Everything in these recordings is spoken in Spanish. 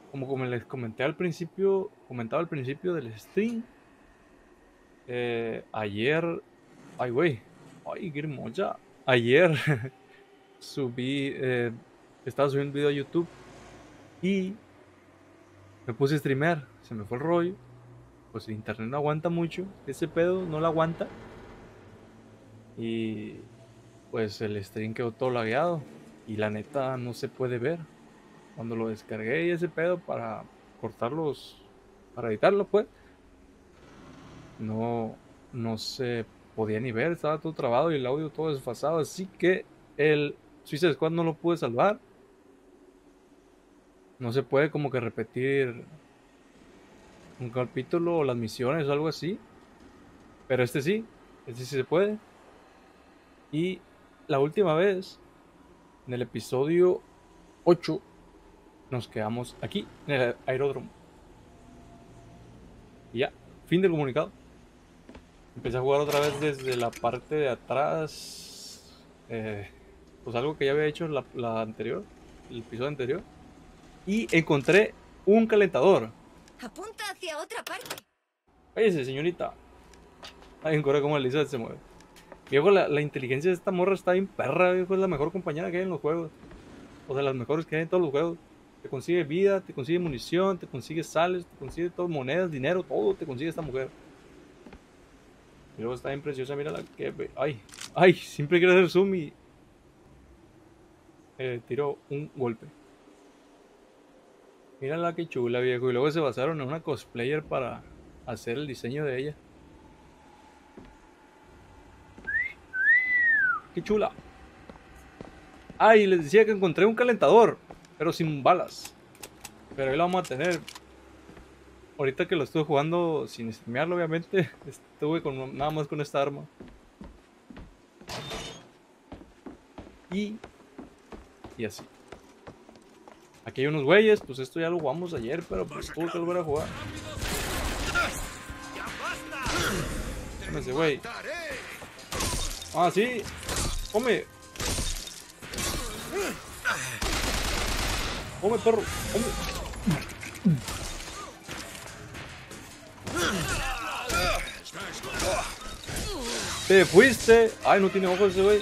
como les comenté al principio, comentaba al principio del stream, ayer, ay güey, ay, qué hermosa. Ayer subí, estaba subiendo un video a YouTube y me puse a streamear, se me fue el rollo, pues el internet no aguanta mucho, ese pedo no lo aguanta y pues el stream quedó todo lagueado y la neta no se puede ver. Cuando lo descargué y ese pedo para cortarlos, para editarlo pues, no, no se podía ni ver, estaba todo trabado y el audio todo desfasado, así que el Suicide Squad no lo pude salvar. No se puede como que repetir un capítulo o las misiones o algo así, pero este sí se puede. Y la última vez, en el episodio 8 nos quedamos aquí, en el aeródromo. Y ya, fin del comunicado. Empecé a jugar otra vez desde la parte de atrás. Pues algo que ya había hecho la anterior, el episodio anterior. Y encontré un calentador. Apunta hacia otra parte. Cállese, señorita. Ay, corre como Elizabeth se mueve. Viejo, la inteligencia de esta morra está bien perra, viejo. Es la mejor compañera que hay en los juegos. O sea, las mejores que hay en todos los juegos. Te consigue vida, te consigue munición, te consigue sales, te consigue todo, monedas, dinero, todo te consigue esta mujer. Y luego está bien preciosa, mira la que... Ay, ay, siempre quiero hacer zoom y... tiró un golpe. Mira la que chula, viejo. Y luego se basaron en una cosplayer para hacer el diseño de ella. Qué chula. Ay, les decía que encontré un calentador, pero sin balas. Pero ahí lo vamos a tener. Ahorita que lo estuve jugando sin streamearlo, obviamente, estuve con, nada más con esta arma. Y, y así. Aquí hay unos güeyes, pues esto ya lo jugamos ayer, pero pues tuve que volver a jugar. Ese güey. Ah, sí. Come. Come, perro. Come. Te fuiste. Ay, no tiene ojos ese güey.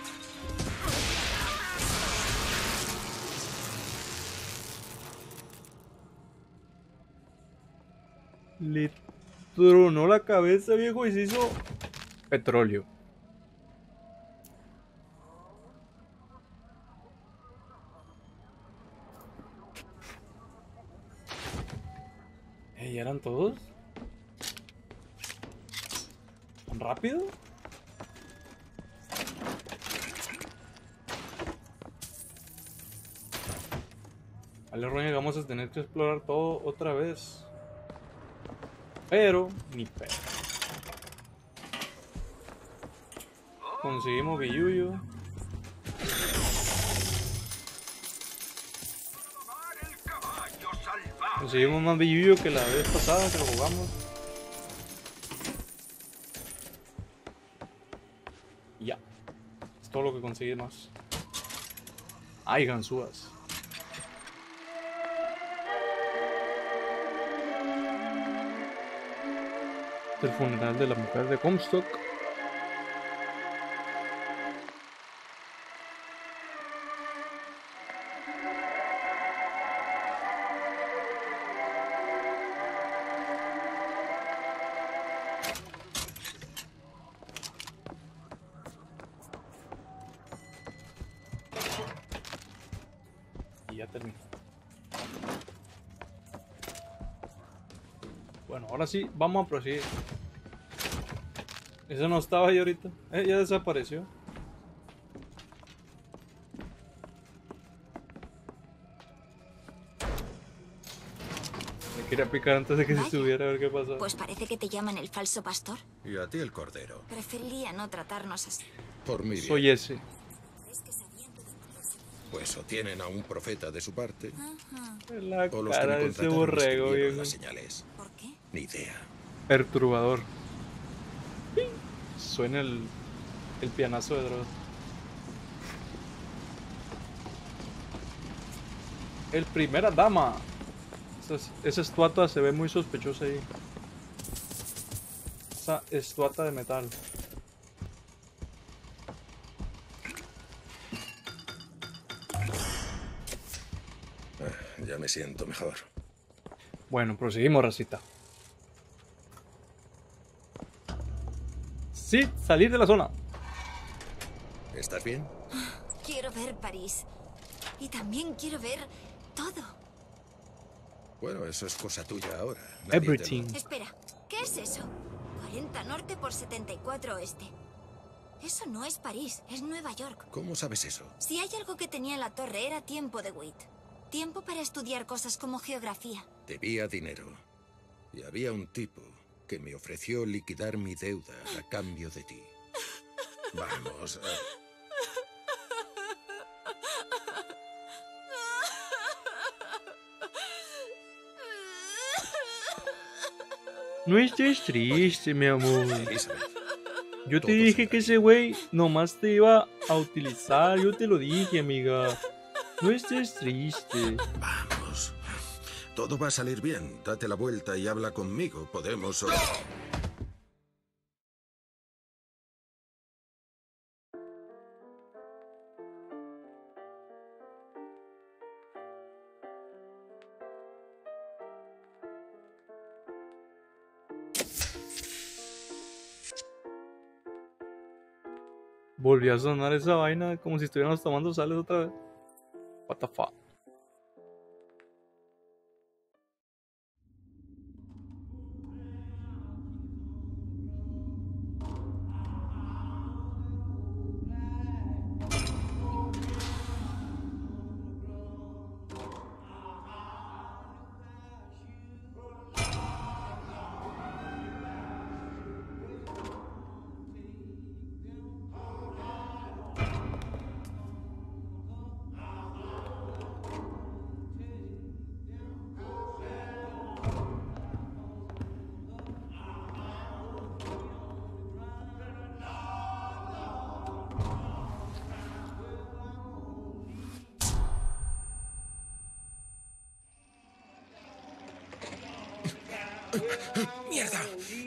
Le tronó la cabeza, viejo, y se hizo petróleo. ¿Y eran todos? ¿Tan rápido? Vale, Roña, vamos a tener que explorar todo otra vez. Pero, ni pedo. Conseguimos Biyuyu. Conseguimos más Biyuyu que la vez pasada que lo jugamos. Y ya. Es todo lo que conseguí más. Ay, ganzúas. El funeral de la mujer de Comstock. Y ya terminó. Bueno, ahora sí, vamos a proseguir. Eso no estaba ahí ahorita. Ya desapareció. Me quería picar antes de que se subiera a ver qué pasaba. Pues parece que te llaman el falso pastor. Y a ti el cordero. Preferiría no tratarnos así. Por mi bien. Soy ese. Es que sabían tu demonioso. Pues o tienen a un profeta de su parte, La o los que cara me de ese contrataron borrego, escribieron viejo. las señales. ¿Por qué? Ni idea. Perturbador. Suena el pianazo de droga. El primera dama. Esa estatua se ve muy sospechosa ahí. Esa estatua de metal. Ya me siento mejor. Bueno, proseguimos, racita. Sí, salir de la zona. ¿Estás bien? Quiero ver París. Y también quiero ver todo. Bueno, eso es cosa tuya ahora. Everything. Espera, ¿qué es eso? 40 norte por 74 oeste. Eso no es París, es Nueva York. ¿Cómo sabes eso? Si hay algo que tenía en la torre era tiempo de Witt. Tiempo para estudiar cosas como geografía. Debía dinero. Y había un tipo que me ofreció liquidar mi deuda a cambio de ti. Vamos. No estés triste, mi amor. Elizabeth, Yo te todo dije saldrá que bien. ese güey nomás te iba a utilizar. Yo te lo dije, amiga. No estés triste. Vamos. Todo va a salir bien. Date la vuelta y habla conmigo. Podemos... Volvió a sonar esa vaina como si estuviéramos tomando sales otra vez. What the fuck. ¡Mierda!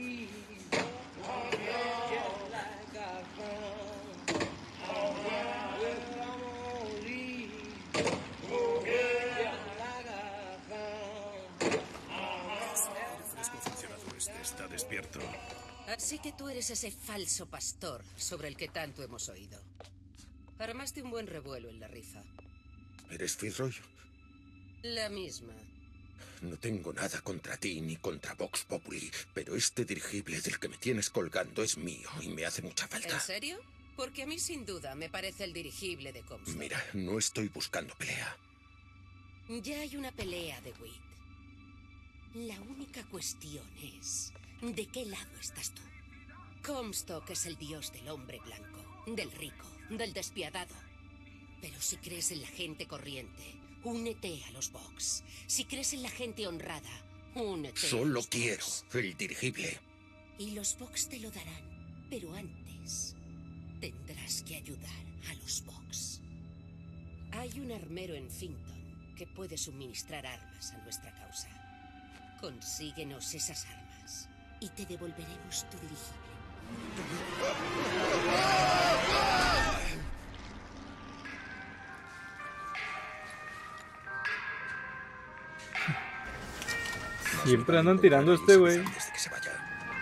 Está despierto. Así que tú eres ese falso pastor sobre el que tanto hemos oído. Armaste un buen revuelo en la rifa. ¿Eres Fitzroy? La misma. No tengo nada contra ti ni contra Vox Populi, pero este dirigible del que me tienes colgando es mío y me hace mucha falta. ¿En serio? Porque a mí sin duda me parece el dirigible de Comstock. Mira, no estoy buscando pelea. Ya hay una pelea de Witt. La única cuestión es... ¿de qué lado estás tú? Comstock es el dios del hombre blanco, del rico, del despiadado. Pero si crees en la gente corriente, únete a los Vox. Si crees en la gente honrada, únete a Solo los quiero Vox. el dirigible. Y los Vox te lo darán. Pero antes, tendrás que ayudar a los Vox. Hay un armero en Finton que puede suministrar armas a nuestra causa. Consíguenos esas armas y te devolveremos tu dirigible. Siempre andan tirando a este güey. Antes de que se vaya.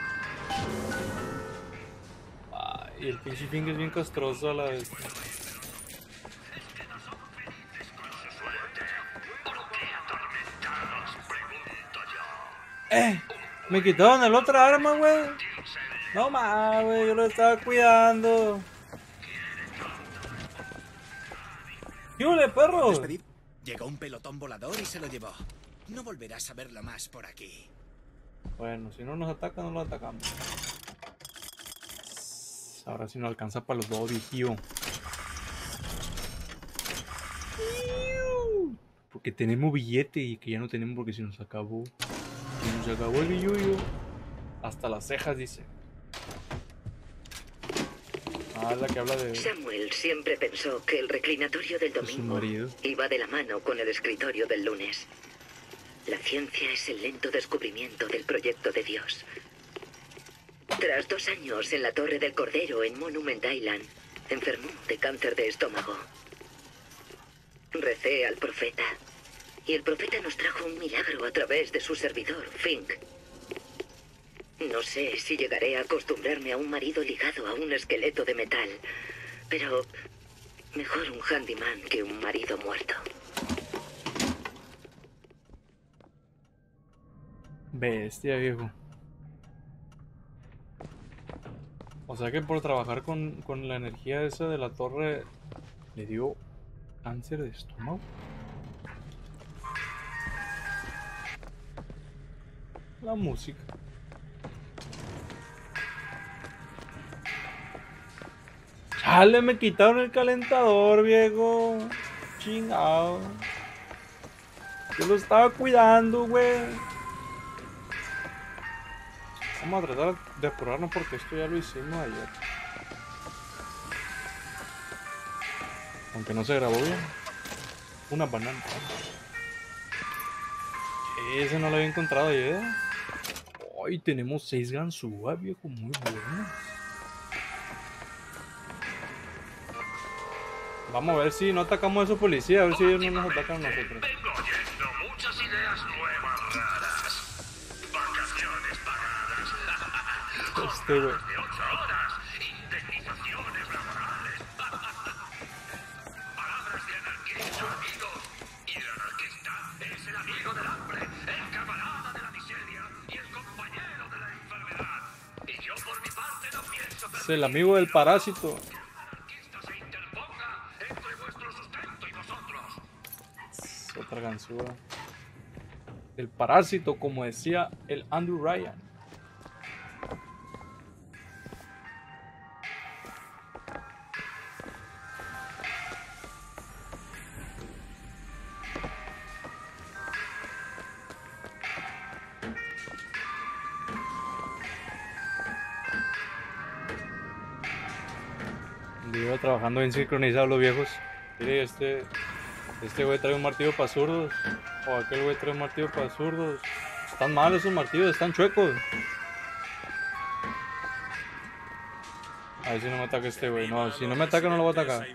Ay, el pinche Fink es bien castroso a la vez. Me quitaron el otra arma, güey. No más, güey, yo lo estaba cuidando. ¿Qué huele, perro? Despedido. Llegó un pelotón volador y se lo llevó. No volverás a verlo más por aquí. Bueno, si no nos atacan, no lo atacamos. Ahora sí nos alcanza para los dos, viejío. Porque tenemos billete y que ya no tenemos porque se nos acabó. Se nos acabó el billuyo. Hasta las cejas, dice. Ah, es la que habla de Samuel siempre pensó que el reclinatorio del su domingo marido. iba de la mano con el escritorio del lunes. La ciencia es el lento descubrimiento del proyecto de Dios. Tras 2 años en la Torre del Cordero en Monument Island, enfermó de cáncer de estómago. Recé al profeta, y el profeta nos trajo un milagro a través de su servidor, Fink. No sé si llegaré a acostumbrarme a un marido ligado a un esqueleto de metal, pero mejor un handyman que un marido muerto. Bestia, viejo. O sea que por trabajar con la energía esa de la torre le dio cáncer de estómago. La música. Chale, me quitaron el calentador, viejo. Chingado. Yo lo estaba cuidando, güey. Vamos a tratar de apurarnos porque esto ya lo hicimos ayer. Aunque no se grabó bien. Una banana. Ese no lo había encontrado ayer. Hoy tenemos 6 ganzúas, viejo. Muy bueno. Vamos a ver si no atacamos a esos policías. A ver si ellos no nos atacan a nosotros. Vengo oyendo muchas ideas nuevas raras. Vacaciones pagadas. Este, güey. Jornadas de 8 horas. Indemnizaciones laborales. Palabras de anarquista, amigos. Y el anarquista es el amigo del hambre, el camarada de la miseria y el compañero de la enfermedad. Y yo por mi parte no pienso Es el amigo del parásito. Otra ganzúa. El parásito, como decía el Andrew Ryan. Iba trabajando bien sincronizados los viejos. Mire, este güey trae un martillo para zurdos. O aquel güey trae un martillo para zurdos. Están mal esos martillos, están chuecos. A ver si no me ataca este güey. No, si no me ataca no lo voy a atacar.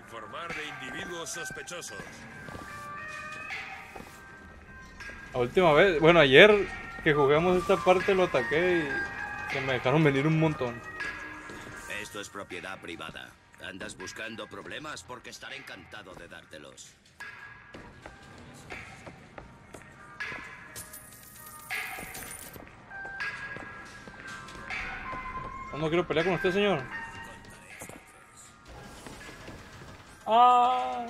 La última vez, bueno, ayer que jugamos esta parte lo ataqué y que me dejaron venir un montón. Esto es propiedad privada. ¿Andas buscando problemas? Porque estaré encantado de dártelos. No quiero pelear con usted, señor. ¡Ah!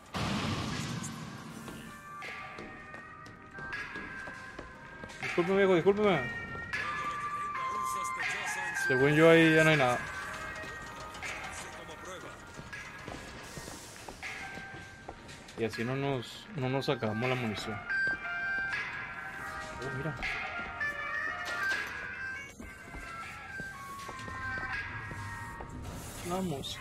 Discúlpeme, viejo, discúlpeme. Según yo ahí ya no hay nada. Y así no nos acabamos la munición. Oh, mira. Vamos.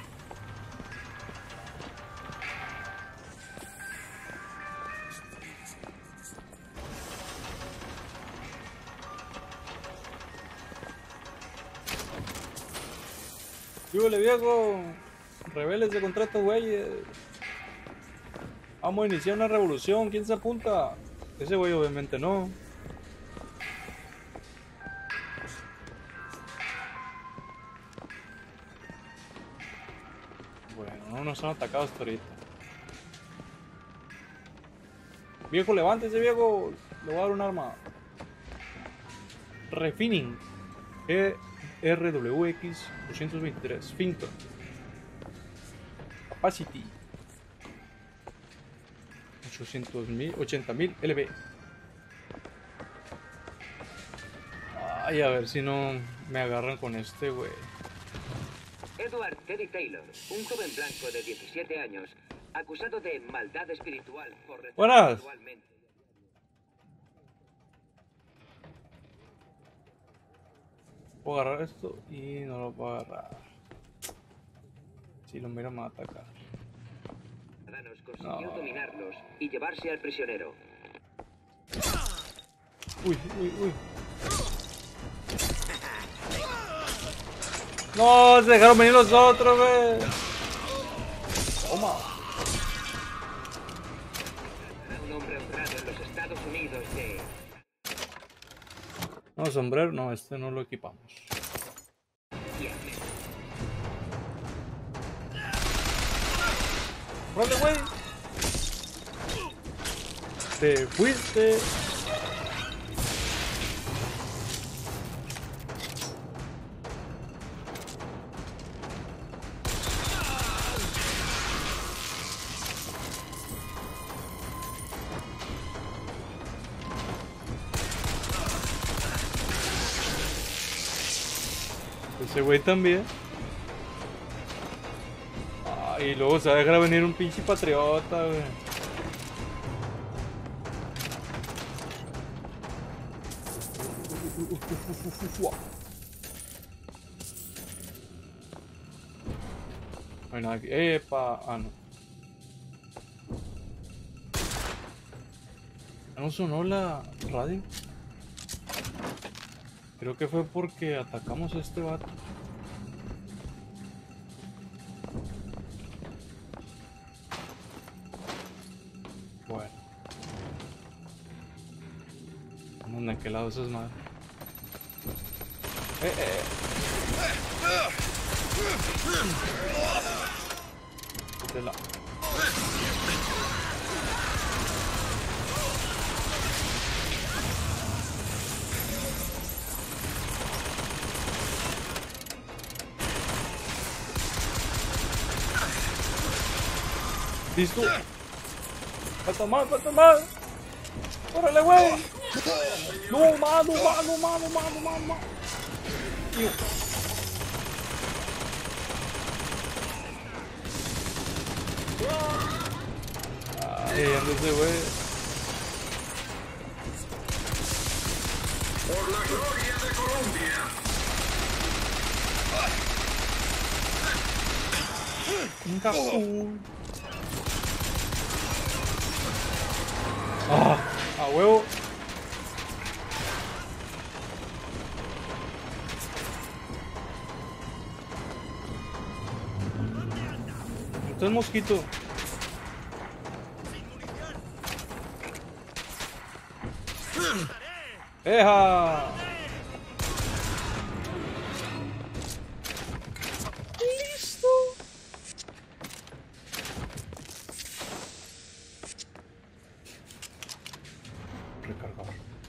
¡Yúbele, viejo! Rebeldes de contrato, güeyes. Vamos a iniciar una revolución. ¿Quién se apunta? Ese güey obviamente no. Bueno, no nos han atacado hasta ahorita. Viejo, levántese, viejo. Le voy a dar un arma. Refining. RWX 223. Finton. Capacity. 80.000 LB. Ay, a ver si no me agarran con este, güey. Edward Teddy Taylor, un joven blanco de 17 años, acusado de maldad espiritual por Buenas. sexualmente. Puedo agarrar esto y no lo puedo agarrar. Si lo miro me va a atacar. Consiguió dominarlos y llevarse al prisionero. Uy, uy, uy. No, se dejaron venir los otros, güey. Toma. Un hombre honrado en los Estados Unidos de... No, sombrero, no, este no lo equipamos. ¡Órale, güey! Te fuiste. Ese güey también. Ah, y luego se va a dejar venir un pinche patriota, güey. No hay nada aquí. ¡Epa! Ah, no. ¿No sonó la radio? Creo que fue porque atacamos a este vato. Bueno. Vamos, ¿en qué lado esas madres? Este lado. ¿Listo? ¡Falta más, falta más! ¡Órale, güey! ¡No más, no más, no más, no más, no más, no más! Ay, anda ese güey. Por la gloria de Colombia. Un cajón. ¡Ah! ¡A huevo! Esto es mosquito. ¡Eja! ¡Listo! Recargar.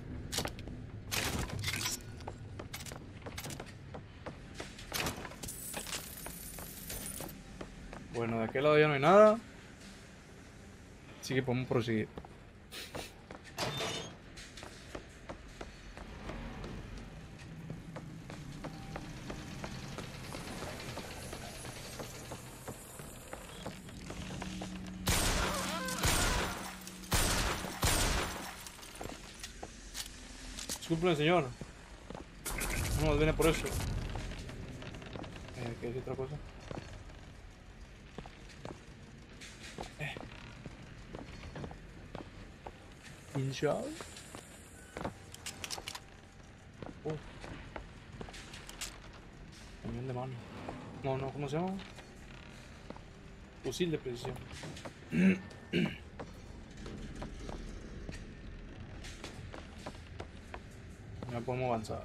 Bueno, de aquel lado ya no hay nada. Así que podemos proseguir. Disculpen, señor. No nos viene por eso. ¿Qué es otra cosa? Pinchado. Cañón de mano. No, no, ¿cómo se llama? Fusil de precisión. Ya podemos avanzar.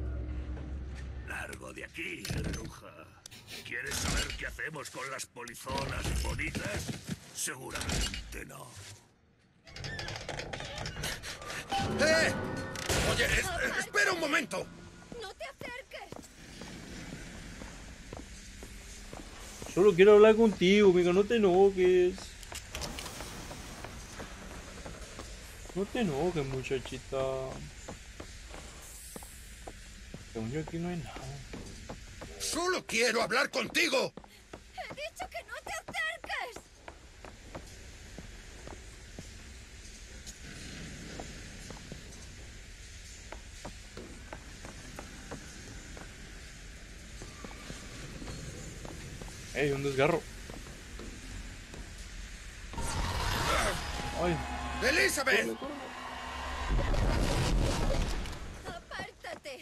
Largo de aquí, bruja. ¿Quieres saber qué hacemos con las polizonas bonitas? Seguramente no. ¡Eh! Oye, espera un momento. ¡No te acerques! Solo quiero hablar contigo, amiga, no te enojes. No te enojes, muchachita. Según yo aquí no hay nada. Solo quiero hablar contigo. ¡He dicho que no te acerques! ¡Ey, un desgarro! ¡Ay! ¡Elizabeth! ¡Córrele, córrele!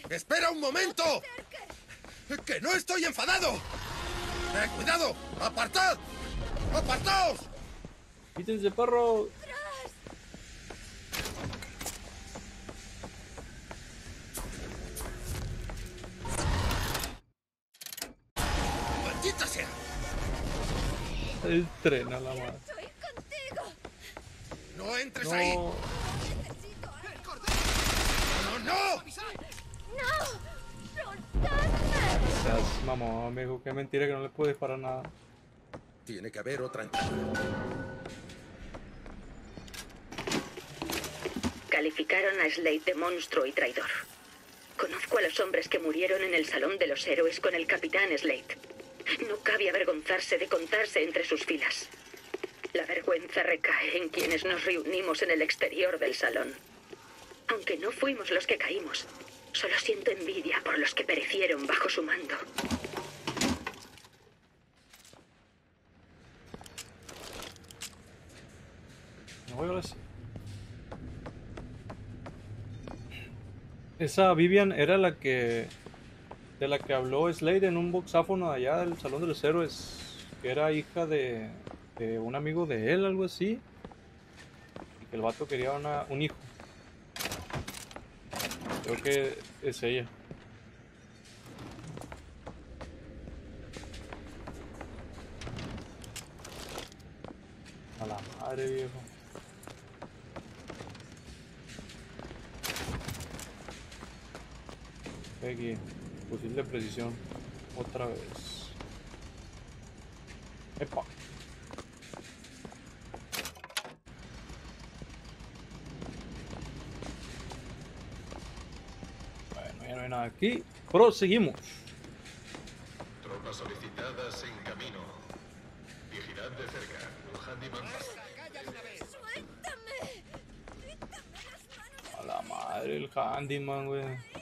¡Espera un momento! ¡Que no estoy enfadado! ¡Cuidado! ¡Apartad! ¡Apartaos! ¡Quítense, perro! ¡Maldita sea! El tren a la madre. Estoy contigo. ¡No entres No. ahí! Necesito algo. ¡No, no! ¡No! ¡Soltadme! Seas mamón, amigo. Qué mentira que no le puedo disparar nada. Tiene que haber otra entrada. Calificaron a Slade de monstruo y traidor. Conozco a los hombres que murieron en el Salón de los Héroes con el Capitán Slade. No cabe avergonzarse de contarse entre sus filas. La vergüenza recae en quienes nos reunimos en el exterior del salón. Aunque no fuimos los que caímos, solo siento envidia por los que perecieron bajo su mando. No voy a ver si- Esa Vivian era la que... de la que habló Slade en un boxáfono allá del Salón de los Héroes. Que era hija de un amigo de él, algo así. Y que el vato quería un hijo. Creo que es ella. A la madre, viejo. Aquí, fusil de precisión. Otra vez. Epa. Bueno, ya no hay nada aquí. Proseguimos. Tropas solicitadas en camino. Vigilad de cerca. Un handyman. ¡Suéltame! ¡Quítame las manos! A la madre, el handyman, güey.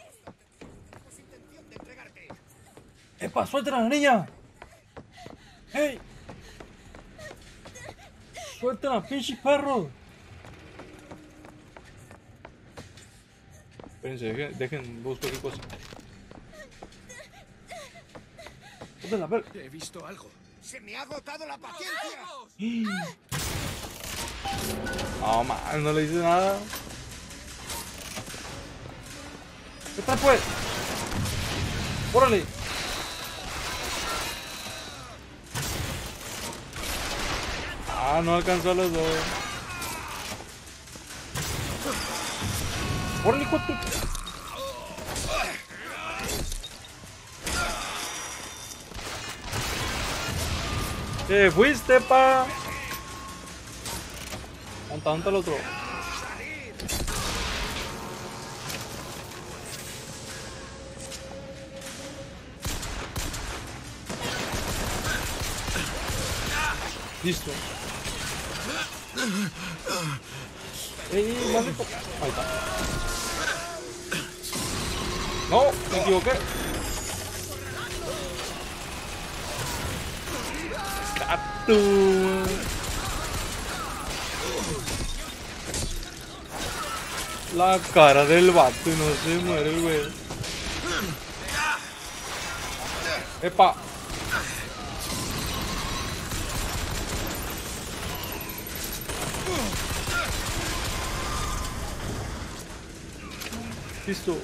¡Epa, suéltala a la niña! ¡Hey! ¡Suéltala, pinche perro! Espérense, dejen busco qué cosa. ¿Dónde la ver? He visto algo. ¡Se me ha agotado la paciencia! No, man, no le hice nada. ¿Qué tal, pues? ¡Órale! Ah, no alcanzó a los dos. ¡Órale, hijo de tu- ¿Qué fuiste, pa? ¿Dónde el otro? Listo. Maldito. Ahí está. No, me equivoqué. Gato. La cara del vato y no se muere el güey. Epa. Listo.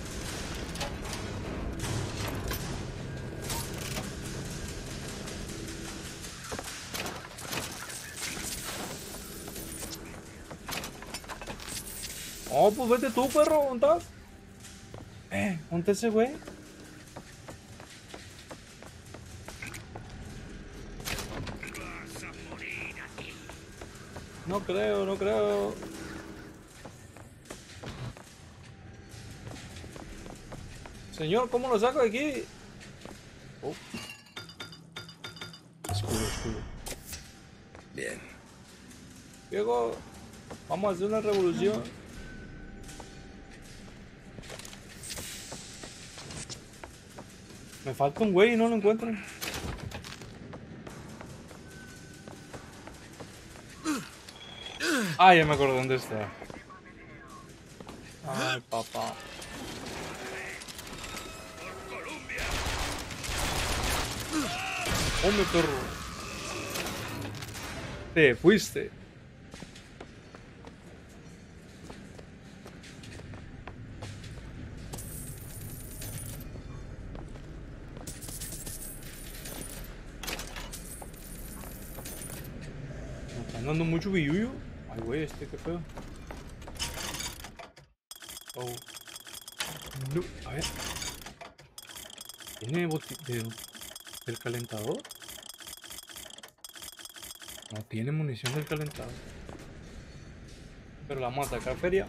Oh, pues vete tú, perro, ¿dónde estás? ¿Dónde está ese güey? No creo, no creo. Señor, ¿cómo lo saco de aquí? Oh. Escudo, escudo. Bien. Diego, vamos a hacer una revolución. Me falta un güey y no lo encuentro. Ah, ya me acordé dónde está. Ay, papá. Hombre, perro. Te fuiste. Me están dando mucho billuyo. Ay, güey, qué pedo. Oh. No, a ver. ¿Tiene del calentador? No tiene munición del calentador. Pero la vamos a sacar feria.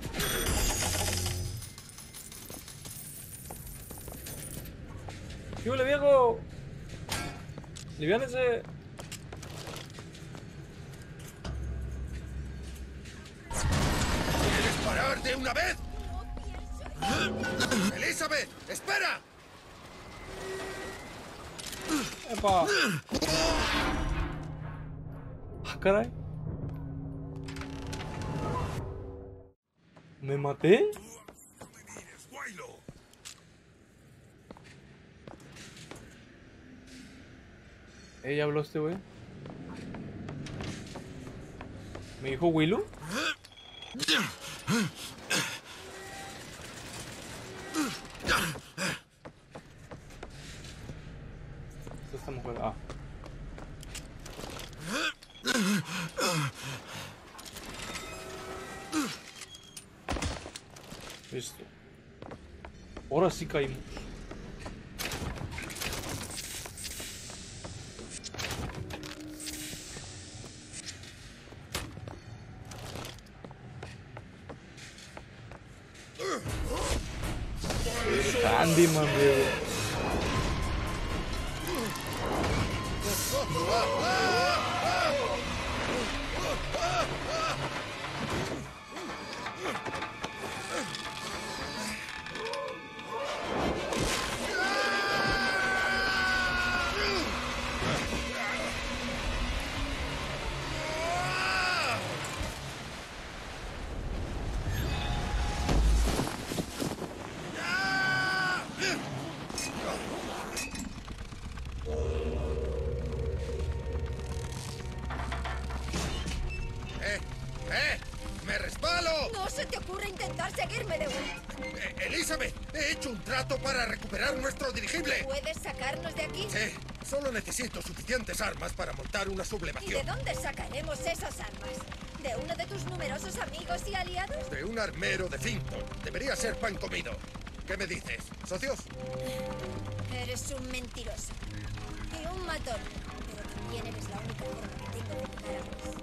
¡Sí, ole, viejo! ¡Liviánese! ¿Quieres parar de una vez? ¡Elizabeth! ¡Espera! ¡Epa! ¡Ah, caray! ¿Me maté? ¿Ella habló este güey? ¿Me dijo Willow? Esta mujer, Listo. Ahora sí caímos. Candyman, viejo. ¡Me resbalo! ¡No se te ocurre intentar seguirme de vuelta! Elizabeth, he hecho un trato para recuperar nuestro dirigible. ¿Puedes sacarnos de aquí? Sí, solo necesito suficientes armas para montar una ¿Y sublevación. de dónde sacaremos esas armas? ¿De uno de tus numerosos amigos y aliados? De un armero de Finton. Debería ser pan comido. ¿Qué me dices, socios? Eres un mentiroso. Y un matón. Pero también eres la única forma que tengo de llegar a vos.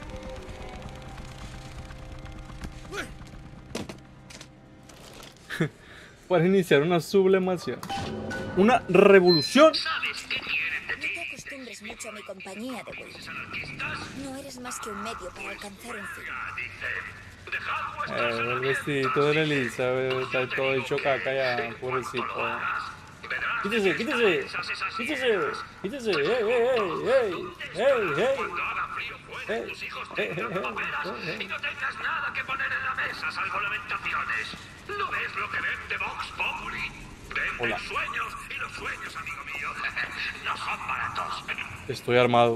Para iniciar una sublemación. Una revolución. No te acostumbres mucho a mi compañía, de Will. No eres más que un medio para alcanzar un fin. El vestidito de la Elizabeth está todo hecho caca ya, pobrecito. Quítese, quítese, quítese, quítese, ey, Y no tengas nada que poner en la mesa salvo lamentaciones. ¿No ves lo que vende Vox Populi? Venden sueños, y los sueños, amigo mío, no son baratos. Estoy armado.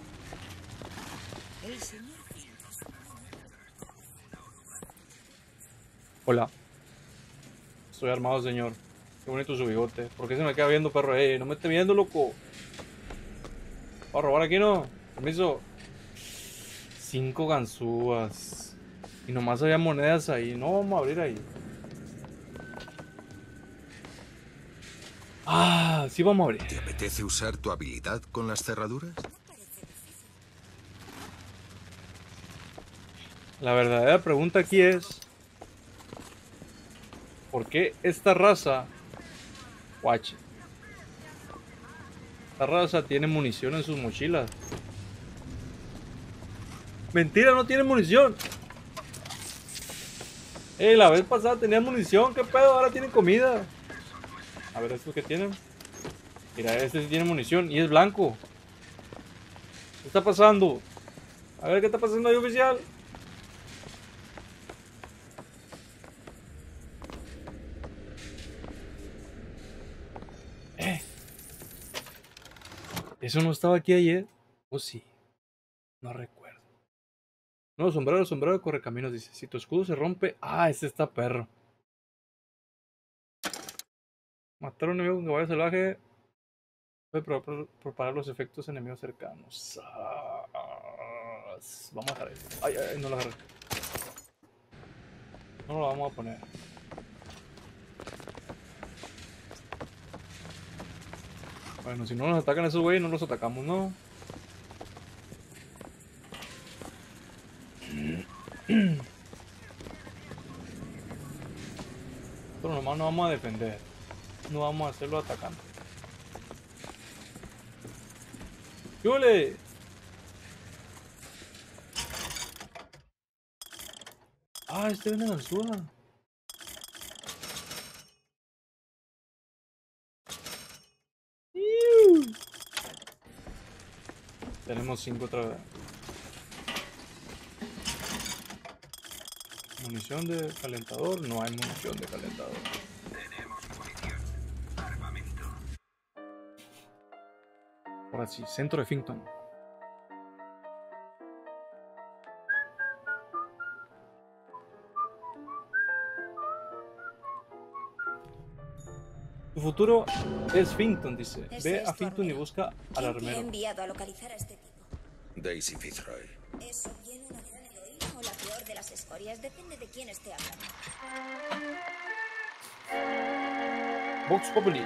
Hola. Estoy armado, señor. Qué bonito su bigote. ¿Por qué se me queda viendo, perro? No me esté viendo, loco. ¿Va a robar aquí, no? Permiso. 5 ganzúas. Y nomás había monedas ahí. No, vamos a abrir ahí. Ah, sí vamos a abrir. ¿Te apetece usar tu habilidad con las cerraduras? La verdadera pregunta aquí es... ¿por qué esta raza... Watch. Esta raza tiene munición en sus mochilas? Mentira, no tiene munición. La vez pasada tenía munición. ¿Qué pedo? Ahora tienen comida. A ver, ¿estos qué tienen? Mira, este sí tiene munición y es blanco. ¿Qué está pasando? A ver, ¿qué está pasando ahí, oficial? ¿Eso no estaba aquí ayer? ¿O sí? No recuerdo. No, sombrero de correcaminos, dice. Si tu escudo se rompe... Ah, ese está perro. Matar a un enemigo con caballo salvaje... Puede propagar los efectos enemigos cercanos. Vamos a dejar esto. Ay, no lo agarré. No lo vamos a poner. Bueno, si no nos atacan esos güeyes, no los atacamos, ¿no? Pero nomás no vamos a defender. No vamos a hacerlo atacando. ¡Qué ole! Ah, este viene de Anzúa. Tenemos 5 otra vez. Munición de calentador. No hay munición de calentador. Tenemos munición. Armamento. Ahora sí, centro de Finkton. Tu futuro es Finkton, dice. Ese Ve es a tu Finkton y armero. busca al ¿Quién te ha armero. enviado a localizar a este tipo? Daisy Fitzroy. ¿Es o bien una gran heroína o la peor de las escorias? Depende de quién esté hablando. Vox Populi.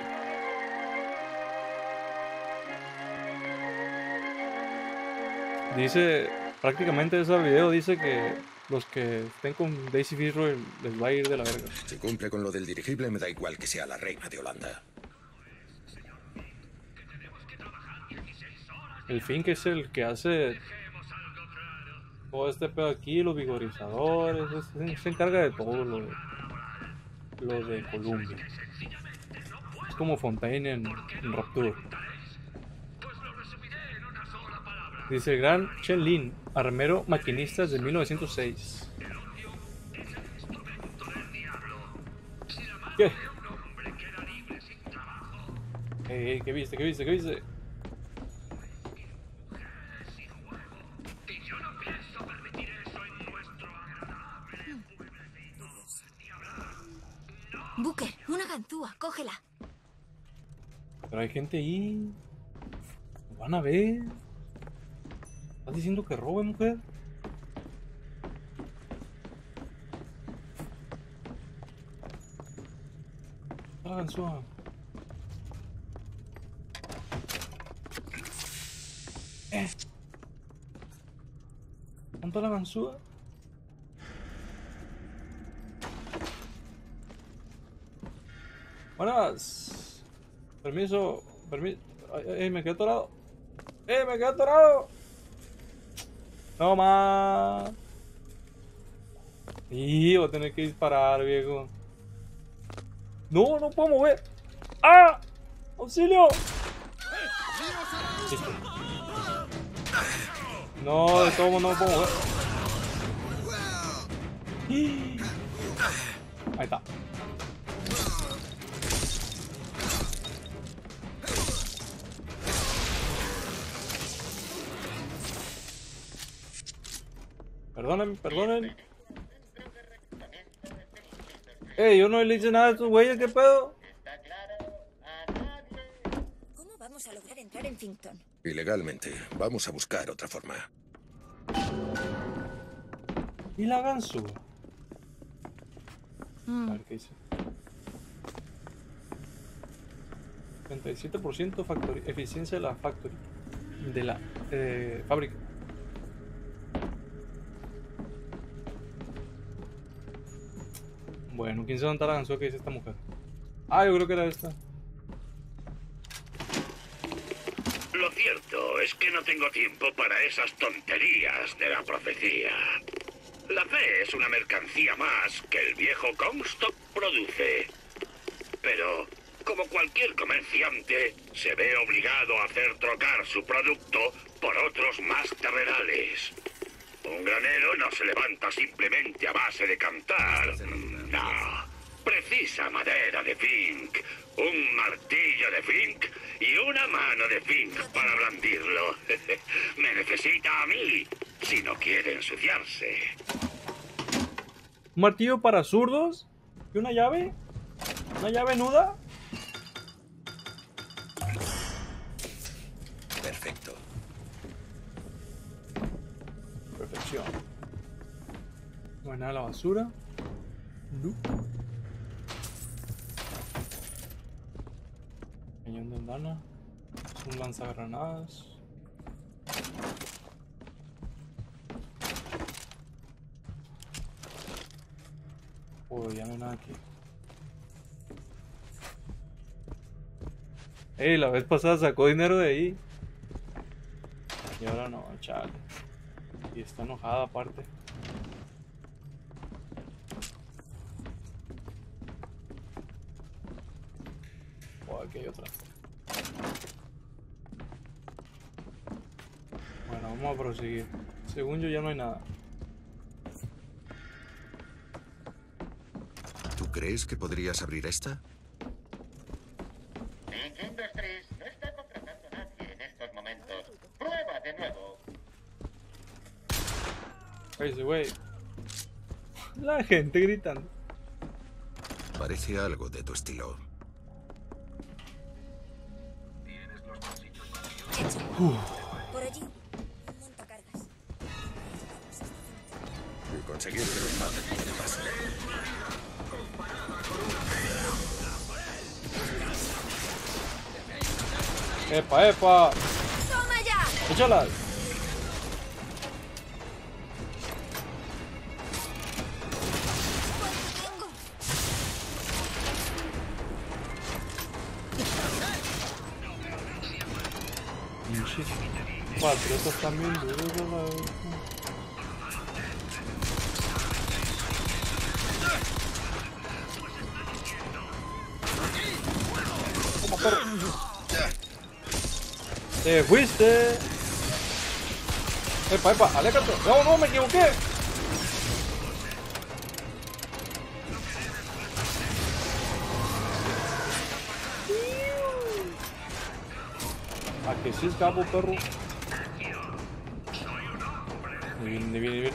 Dice, prácticamente ese video dice que los que estén con Daisy Fitzroy les va a ir de la verga. Si cumple con lo del dirigible, me da igual que sea la reina de Holanda. El Fink es el que hace todo este pedo aquí, los vigorizadores, se encarga de todo lo de Columbia. Es como Fontaine en Rapture. Dice el gran Chen Lin, armero maquinistas de 1906. ¿Qué? ¿Qué viste? ¿Qué viste? ¿Qué viste? Booker, una ganzúa, cógela. Pero hay gente ahí. Lo van a ver. ¿Estás diciendo que robe, mujer? Está la ganzúa. ¿Cuánto la ganzúa? Buenas. Permiso. Me quedé atorado. Me quedé atorado. No más. Y voy a tener que disparar, viejo. No, no puedo mover. ¡Ah! ¡Auxilio! Listo. No, de todo modo no me puedo mover. Ahí está. Perdonen. Yo no le hice nada a estos güeyes, ¿qué pedo? ¿Cómo vamos a lograr entrar en Finkton? Ilegalmente. Vamos a buscar otra forma. ¿Y la ganzúa? A ver qué dice. 37% eficiencia de la factory. De la fábrica. Bueno, ¿quién sabe dónde está la ganzúa que dice esta mujer? Ah, yo creo que era esta. Lo cierto es que no tengo tiempo para esas tonterías de la profecía. La fe es una mercancía más que el viejo Comstock produce. Pero, como cualquier comerciante, se ve obligado a hacer trocar su producto por otros más terrenales. Un granero no se levanta simplemente a base de cantar. No. Precisa precisa madera de Fink, un martillo de Fink y una mano de Fink para blandirlo. Me necesita a mí si no quiere ensuciarse. ¿Un martillo para zurdos? ¿Y una llave? ¿Una llave nuda? Perfecto. Perfección. Buena la basura. No. Cañón de andana. Un lanzagranadas. Oh, ya no hay nada aquí. Ey, la vez pasada sacó dinero de ahí. Y ahora no, chale. Y está enojada aparte. Oh, aquí hay otra. Bueno, vamos a proseguir. Según yo ya no hay nada. ¿Tú crees que podrías abrir esta? Industries no está contratando a nadie en estos momentos. Prueba de nuevo. Ese güey. La gente gritando. Parece algo de tu estilo. Por allí, un montacargas. Y conseguir que los maten puede pasar. ¡Epa, epa! ¡Toma ya! ¡Échalas! Pinches patriotas también duros a la vez. ¡Toma, perro! ¡Te fuiste! ¡Epa, epa! ¡Aléjate! ¡No, no! ¡Me equivoqué! ¿A que sí escapo, perro? Ni bien, ni bien, ni bien.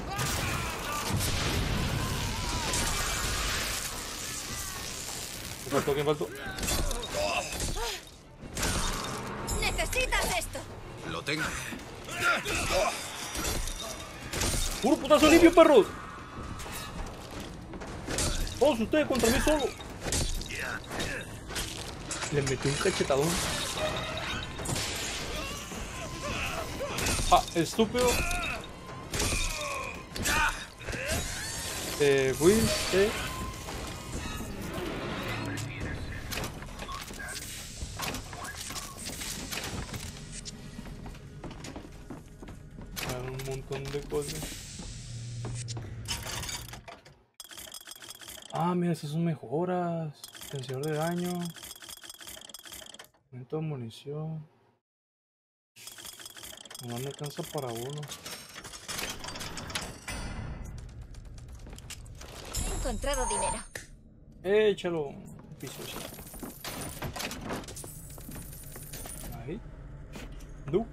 ¿Quién faltó? ¿Quién faltó? ¡Necesitas esto! Lo tengo. ¡Puro putazo limpio, perros! Todos ustedes contra mí solo. Le metí un cachetadón. Ah, estúpido. Te fuiste. Un montón de cosas. Ah, mira, esas son mejoras. Tensador de daño. Aumento de munición. No me alcanza para uno. He encontrado dinero. Échalo. Piso. Ahí. No.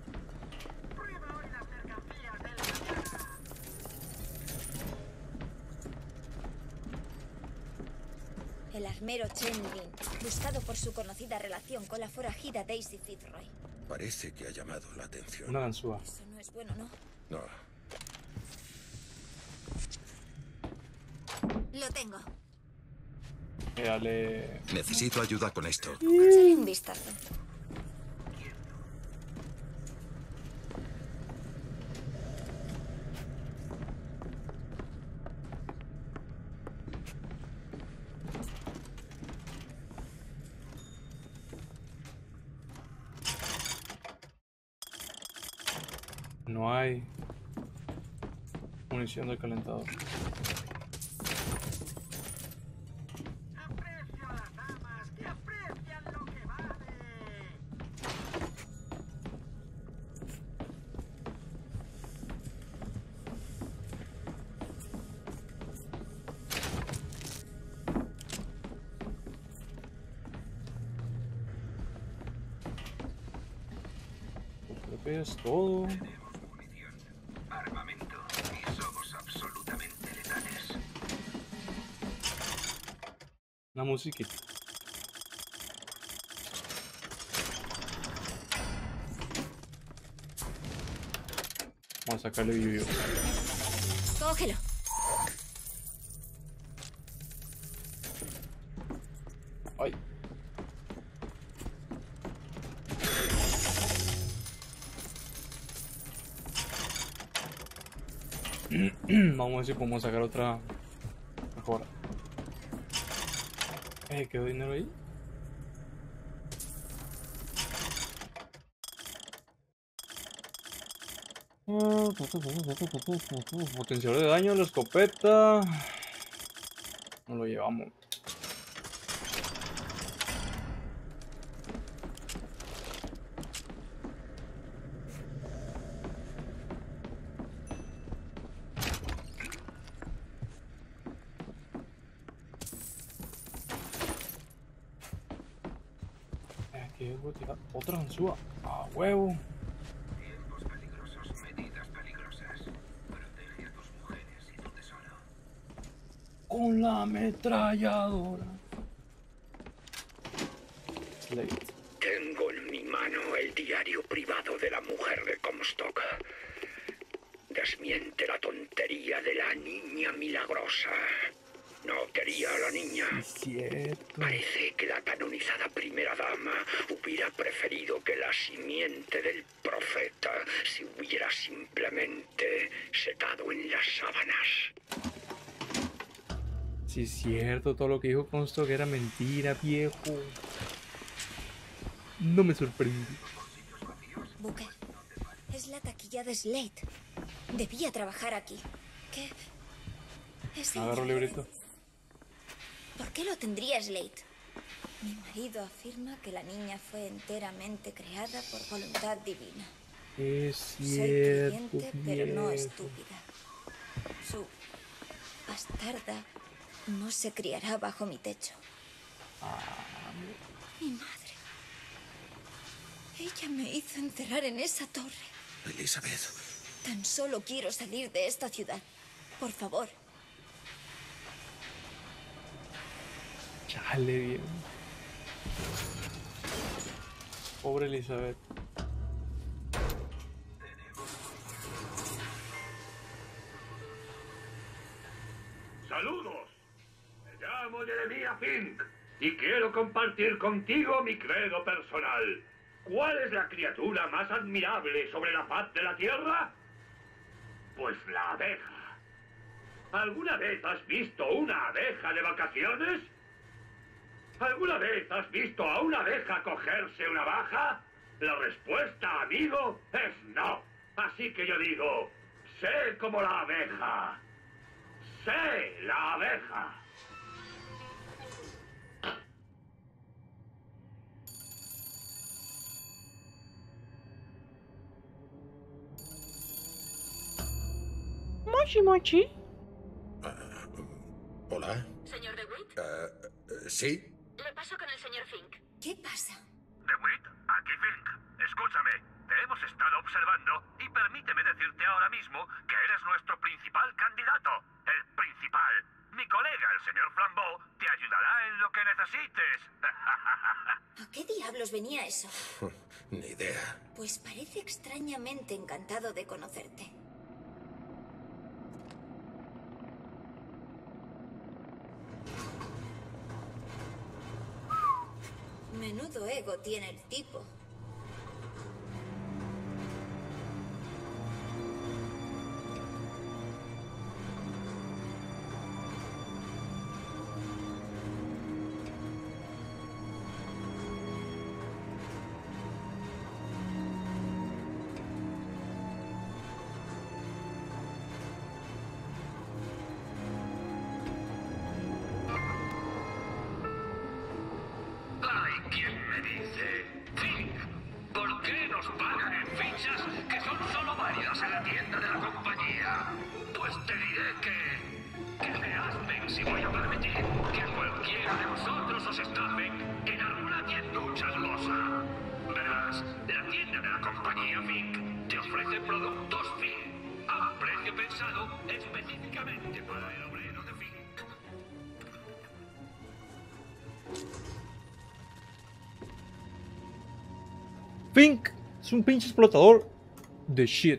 El armero Chen Lin, buscado por su conocida relación con la forajida Daisy Fitzroy. Parece que ha llamado la atención. Una ganzúa. Eso no es bueno, ¿no? No. Lo tengo. Dale. Necesito ayuda con esto. Échale un vistazo. No hay munición de calentador. Aprecio a las damas que aprecian lo que vale. Es todo. Armamento y somos absolutamente letales. Una musiquita. Vamos a sacarle video. Cógelo. Ay. Vamos a ver si podemos sacar otra mejora. ¿Quedó dinero ahí? Potenciador de daño, la escopeta. No lo llevamos. Aquí voy a tirar otra anzúa. A huevo. Tiempos peligrosos, medidas peligrosas. Protege a tus mujeres y tu tesoro. Con la ametralladora. Slate. Tengo en mi mano el diario privado de la mujer de Comstock. Desmiente la tontería de la niña milagrosa. No quería a la niña. Cierto. Parece que la canonizada primera dama hubiera preferido que la simiente del profeta se hubiera simplemente secado en las sábanas. Sí, es cierto, todo lo que dijo Comstock era mentira, viejo. No me sorprende. Booker, es la taquilla de Slate. Debía trabajar aquí. ¿Qué? Es Agarro el librito. ¿Por qué lo tendría Slate? Mi marido afirma que la niña fue enteramente creada por voluntad divina. Es Soy cierto, creyente, pero no viejo. estúpida. Su bastarda no se criará bajo mi techo. Mi madre. Ella me hizo encerrar en esa torre. Elizabeth. Tan solo quiero salir de esta ciudad. Por favor. Chale, bien. Pobre Elizabeth. ¡Saludos! Me llamo Jeremiah Fink y quiero compartir contigo mi credo personal. ¿Cuál es la criatura más admirable sobre la faz de la Tierra? Pues la abeja. ¿Alguna vez has visto una abeja de vacaciones? ¿Alguna vez has visto a una abeja cogerse una baja? La respuesta, amigo, es no. Así que yo digo, sé como la abeja. Sé la abeja. Mochi Mochi. ¿Hola? ¿Señor DeWitt? ¿Sí? Le paso con el señor Fink. ¿Qué pasa? DeWitt, aquí Fink. Escúchame, te hemos estado observando y permíteme decirte ahora mismo que eres nuestro principal candidato. El principal. Mi colega, el señor Flambeau, te ayudará en lo que necesites. ¿A qué diablos venía eso? Ni idea. Pues parece extrañamente encantado de conocerte. Menudo ego tiene el tipo. Hay quien me dice, Fink, ¿por qué nos pagan en fichas que son solo válidas en la tienda de la compañía? Pues te diré que me aspen si voy a permitir que cualquiera de vosotros os estafen en alguna tienducha golosa. Verás, la tienda de la compañía Fink Fink es un pinche explotador de shit.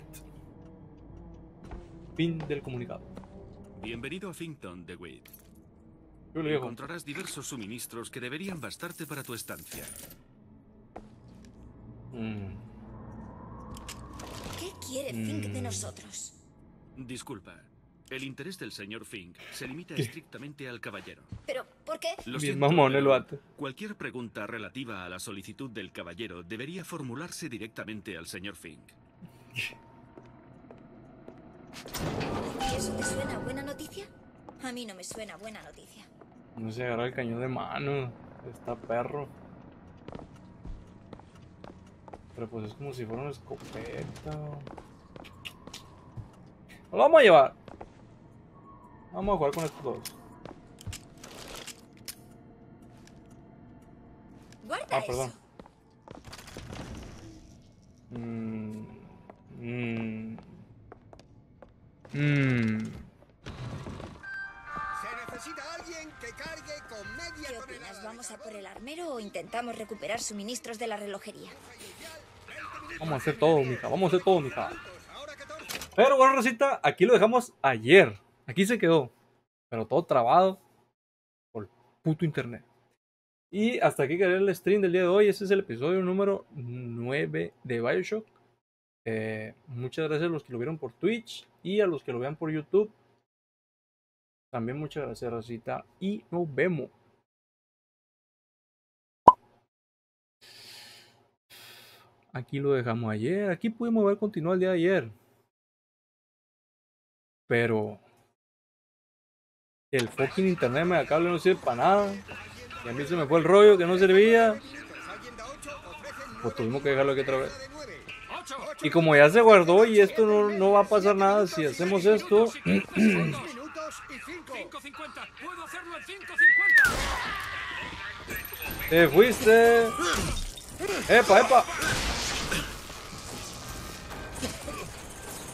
Fin del comunicado. Bienvenido a Finkton, DeWitt. Yo le digo. Encontrarás diversos suministros que deberían bastarte para tu estancia. ¿Qué quiere Fink de nosotros? Disculpa. El interés del señor Fink se limita estrictamente al caballero. ¿Pero por qué? Lo Bien siento, mamón el pero vato. cualquier pregunta relativa a la solicitud del caballero debería formularse directamente al señor Fink. ¿Y eso te suena buena noticia? A mí no me suena buena noticia. No se agarra el cañón de mano. Está perro. Pero pues es como si fuera una escopeta. Lo vamos a llevar. Vamos a jugar con estos dos. Guarda Perdón. eso. Se necesita alguien que cargue con media ¿Qué opinas? ¿Vamos a por el armero o intentamos recuperar suministros de la relojería? Vamos a hacer todo, mija. Vamos a hacer todo, mija. Pero bueno, Rosita, aquí lo dejamos ayer. Aquí se quedó. Pero todo trabado por el puto internet. Y hasta aquí quedará el stream del día de hoy. Este es el episodio número 9 de BioShock. Muchas gracias a los que lo vieron por Twitch y a los que lo vean por YouTube. También muchas gracias, Rosita. Y nos vemos. Aquí lo dejamos ayer. Aquí pudimos ver continuar el día de ayer. Pero el fucking internet me cable no sirve para nada. Y a mí se me fue el rollo que no servía. Pues tuvimos que dejarlo aquí otra vez. Y como ya se guardó y esto no va a pasar nada si hacemos esto. Te fuiste. Epa, epa.